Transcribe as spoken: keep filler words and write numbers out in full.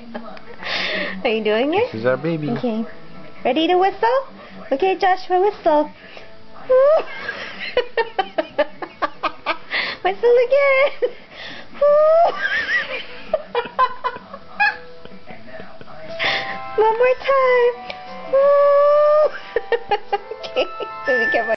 Are you doing it? This is our baby. Okay. Ready to whistle? Okay, Joshua, whistle. Whistle again. One more time. Okay. Be careful.